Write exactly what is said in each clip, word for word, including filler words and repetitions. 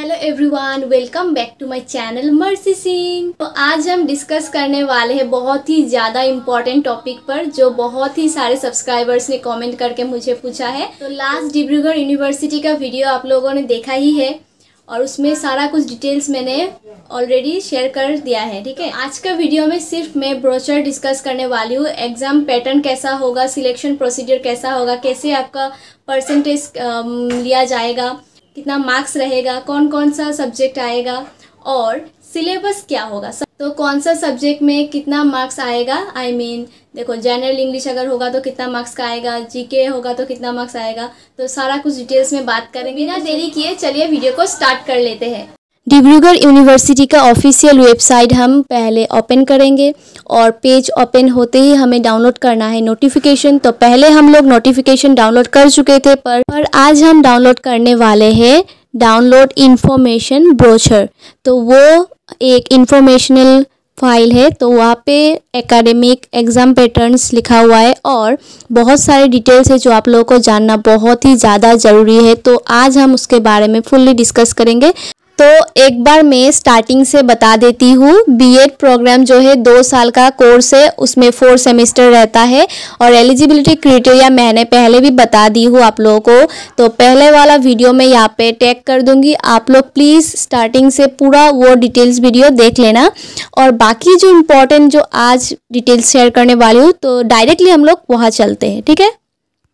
Hello everyone, welcome back to my channel Mercy Singh. तो आज हम डिस्कस करने वाले हैं बहुत ही ज़्यादा इम्पोर्टेंट टॉपिक पर, जो बहुत ही सारे सब्सक्राइबर्स ने कमेंट करके मुझे पूछा है। तो लास्ट डिब्रूगढ़ यूनिवर्सिटी का वीडियो आप लोगों ने देखा ही है और उसमें सारा कुछ डिटेल्स मैंने ऑलरेडी शेयर कर दिया है। ठीक है, आज का वीडियो में सिर्फ मैं ब्रोचर डिस्कस करने वाली हूँ। एग्ज़ाम पैटर्न कैसा होगा, सिलेक्शन प्रोसीजर कैसा होगा, कैसे आपका परसेंटेज लिया जाएगा, कितना मार्क्स रहेगा, कौन कौन सा सब्जेक्ट आएगा और सिलेबस क्या होगा। तो कौन सा सब्जेक्ट में कितना मार्क्स आएगा, आई I मीन mean, देखो जनरल इंग्लिश अगर होगा तो कितना मार्क्स का आएगा, जीके होगा तो कितना मार्क्स आएगा। तो सारा कुछ डिटेल्स में बात करेंगे। बिना देरी किए चलिए वीडियो को स्टार्ट कर लेते हैं। डिब्रूगढ़ यूनिवर्सिटी का ऑफिशियल वेबसाइट हम पहले ओपन करेंगे और पेज ओपन होते ही हमें डाउनलोड करना है नोटिफिकेशन। तो पहले हम लोग नोटिफिकेशन डाउनलोड कर चुके थे, पर पर आज हम डाउनलोड करने वाले हैं डाउनलोड इंफॉर्मेशन ब्रोचर। तो वो एक इंफॉर्मेशनल फाइल है, तो वहाँ पे एकेडमिक एग्ज़ाम पैटर्न्स लिखा हुआ है और बहुत सारे डिटेल्स है जो आप लोगों को जानना बहुत ही ज़्यादा ज़रूरी है। तो आज हम उसके बारे में फुल्ली डिस्कस करेंगे। तो एक बार मैं स्टार्टिंग से बता देती हूँ। बीएड प्रोग्राम जो है दो साल का कोर्स है, उसमें फोर सेमेस्टर रहता है और एलिजिबिलिटी क्राइटेरिया मैंने पहले भी बता दी हूँ आप लोगों को। तो पहले वाला वीडियो मैं यहाँ पे टैग कर दूँगी, आप लोग प्लीज़ स्टार्टिंग से पूरा वो डिटेल्स वीडियो देख लेना। और बाकी जो इम्पोर्टेंट जो आज डिटेल्स शेयर करने वाली हूँ, तो डायरेक्टली हम लोग वहाँ चलते हैं। ठीक है,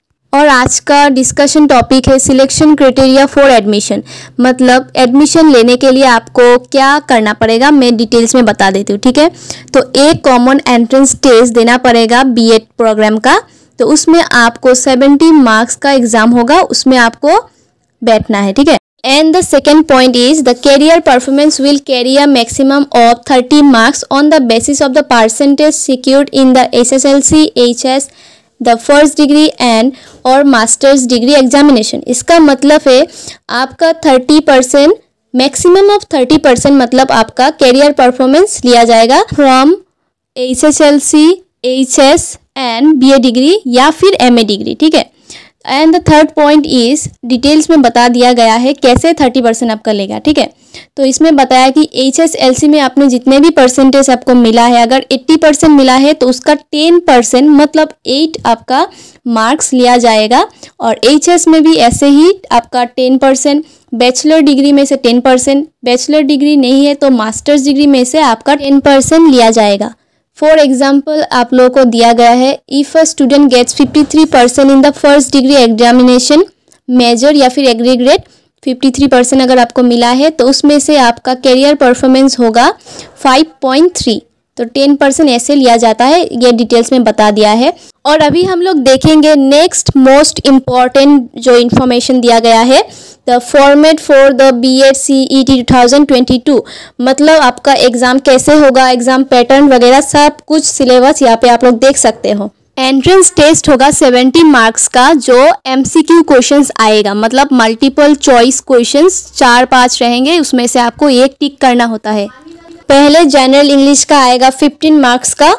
और आज का डिस्कशन टॉपिक है सिलेक्शन क्राइटेरिया फॉर एडमिशन। मतलब एडमिशन लेने के लिए आपको क्या करना पड़ेगा, मैं डिटेल्स में बता देती हूँ। ठीक है, तो एक कॉमन एंट्रेंस टेस्ट देना पड़ेगा बीएड प्रोग्राम का। तो उसमें आपको सेवेंटी मार्क्स का एग्जाम होगा, उसमें आपको बैठना है। ठीक है, and the second point is the career performance will carry a maximum of thirty marks on the basis of the percentage secured in the S S L C, H S, the first degree and और masters degree examination. इसका मतलब है आपका thirty percent maximum of thirty percent मतलब आपका career performance लिया जाएगा from H S L C, H S and B A degree या फिर एम ए डिग्री। ठीक है, and the third point is details में बता दिया गया है कैसे थर्टी परसेंट आपका लेगा। ठीक है, तो इसमें बताया कि एच एस एल सी में आपने जितने भी परसेंटेज आपको मिला है, अगर अस्सी परसेंट मिला है तो उसका टेन परसेंट मतलब एट आपका मार्क्स लिया जाएगा। और एच एस में भी ऐसे ही आपका टेन परसेंट, बैचलर डिग्री में से टेन परसेंट, बैचलर डिग्री नहीं है तो मास्टर्स डिग्री में से आपका टेन परसेंट लिया जाएगा। फॉर एग्जाम्पल आप लोगों को दिया गया है, if a student gets fifty three percent in the first degree examination major या फिर एग्रीग्रेट, फिफ्टी थ्री परसेंट अगर आपको मिला है तो उसमें से आपका कैरियर परफॉर्मेंस होगा फाइव पॉइंट थ्री। तो टेन परसेंट ऐसे लिया जाता है, ये डिटेल्स में बता दिया है। और अभी हम लोग देखेंगे नेक्स्ट मोस्ट इम्पॉर्टेंट जो इन्फॉर्मेशन दिया गया है, the format for the B Ed C E T two thousand twenty two. मतलब आपका एग्ज़ाम कैसे होगा, एग्ज़ाम पैटर्न वगैरह सब कुछ सिलेबस यहाँ पे आप लोग देख सकते हो। एंट्रेंस टेस्ट होगा सेवेंटी मार्क्स का, जो एमसीक्यू क्वेश्चंस आएगा, मतलब मल्टीपल चॉइस क्वेश्चंस चार पांच रहेंगे, उसमें से आपको एक टिक करना होता है। पहले जनरल इंग्लिश का आएगा फिफ्टीन मार्क्स का,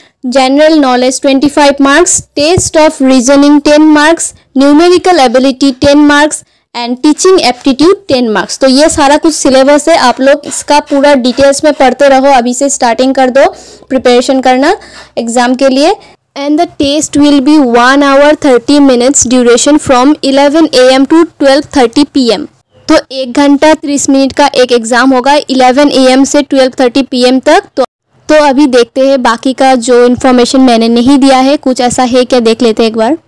general knowledge twenty five marks, test of reasoning ten marks, numerical ability ten marks and teaching aptitude ten marks. तो ये सारा कुछ सिलेबस है, आप लोग इसका पूरा डिटेल्स में पढ़ते रहो। अभी से स्टार्टिंग कर दो प्रिपरेशन करना एग्जाम के लिए। And the test will be one hour thirty minutes duration from eleven A M to twelve thirty P M। तो एक घंटा तीस मिनट का एक एग्ज़ाम होगा इलेवन ए एम से ट्वेल्व थर्टी पी एम तक। तो तो अभी देखते हैं बाकी का जो इन्फॉर्मेशन मैंने नहीं दिया है, कुछ ऐसा है क्या देख लेते हैं एक बार।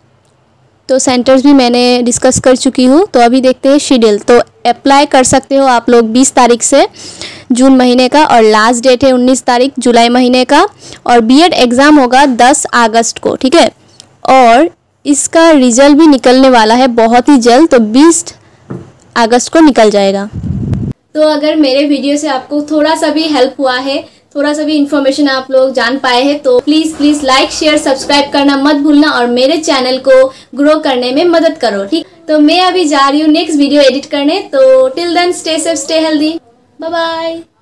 तो सेंटर्स भी मैंने डिस्कस कर चुकी हूँ। तो अभी देखते हैं शेड्यूल। तो अप्लाई कर सकते हो आप लोग बीस तारीख से जून महीने का, और लास्ट डेट है उन्नीस तारीख जुलाई महीने का। और बीएड एग्ज़ाम होगा दस अगस्त को। ठीक है, और इसका रिजल्ट भी निकलने वाला है बहुत ही जल्द, तो बीस अगस्त को निकल जाएगा। तो अगर मेरे वीडियो से आपको थोड़ा सा भी हेल्प हुआ है, थोड़ा सा भी इन्फॉर्मेशन आप लोग जान पाए हैं, तो please please like share subscribe करना मत भूलना और मेरे चैनल को ग्रो करने में मदद करो। ठीक, तो मैं अभी जा रही हूँ नेक्स्ट वीडियो एडिट करने। तो till then stay safe, stay healthy, bye bye.